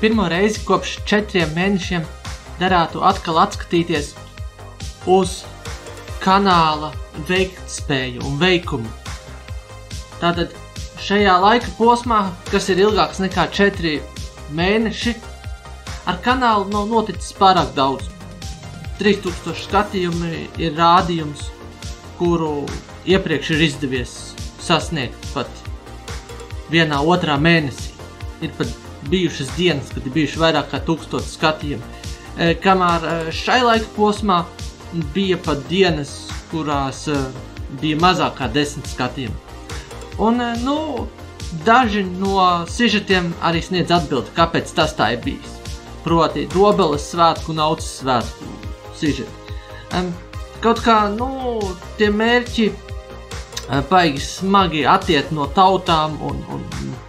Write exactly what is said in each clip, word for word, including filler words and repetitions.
pirmo reizi kopš četriem mēnešiem derētu atkal atskatīties uz kanāla veiktspēju un veikumu. Tātad šajā laika posmā, kas ir ilgāks nekā četri mēneši, ar kanālu nav noticis pārāk daudz. trīs tūkstoši skatījumi ir rādījums, kuru iepriekš ir izdevies sasniegt pat vienā otrā mēnesī. Ir pat bijušas dienas, kad ir bijuši vairāk kā tūkstoši skatījumi. Kamēr šai laika posmā bija pat dienas, kurās bija mazāk kā desmit skatījumi. Un, nu, daži no sižetiem arī sniedz atbildi, kāpēc tas tā ir bijis. Proti, Dobeles svētku un Auces svētku sižeti. Um, kaut kā, nu, tie mērķi uh, baigi smagi attiet no tautām un, un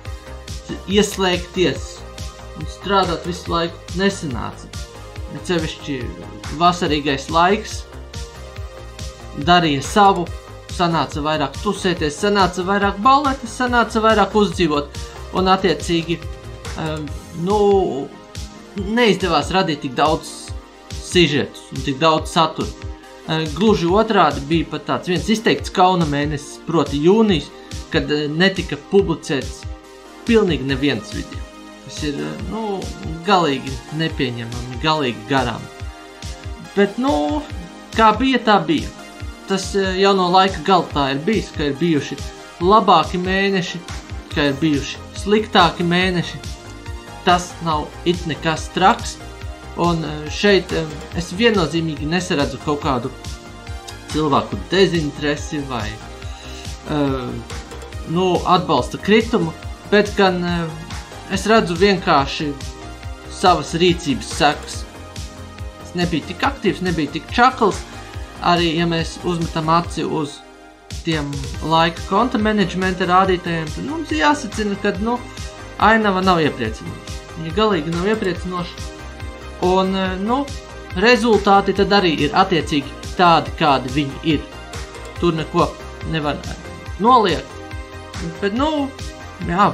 ieslēgties un strādāt visu laiku nesanāca. Cevišķi vasarīgais laiks darīja savu, sanāca vairāk tusēties, sanāca vairāk balletes, sanāca vairāk uzdzīvot un attiecīgi, um, nu, neizdevās radīt tik daudz sižetus un tik daudz satura. Uh, gluži otrādi bija pat tāds viens izteikts kauna mēnesis, proti jūnijas, kad uh, netika publicēts pilnīgi neviens video. Tas ir, uh, nu, galīgi nepieņemami, galīgi garām. Bet, nu, kā bija, tā bija. Tas jau no laika gala tā ir bijis, ka ir bijuši labāki mēneši, ka ir bijuši sliktāki mēneši. Tas nav it nekas traks, un šeit es viennozīmīgi nesaredzu kaut kādu cilvēku dezinteresi vai uh, nu, atbalsta kritumu, bet gan uh, es redzu vienkārši savas rīcības sekas. Es nebiju tik aktīvs, nebiju tik čakls. Arī, ja mēs uzmetam aci uz tiem laika konta menedžmenta rādītājiem, tad mums jāsacina, ka, nu, ainava nav iepriecinoša. Viņa galīgi nav iepriecinoša. Un, nu, rezultāti tad arī ir attiecīgi tādi, kādi viņi ir. Tur neko nevar noliekt. Bet, nu, jā.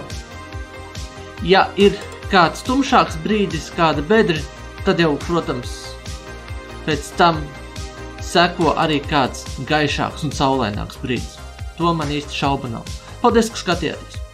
Ja ir kāds tumšāks brīdis, kāda bedri, tad jau, protams, pēc tam seko arī kāds gaišāks un saulaināks brīdis. To man īsti šauba nav. Paldies, ka skatījāties!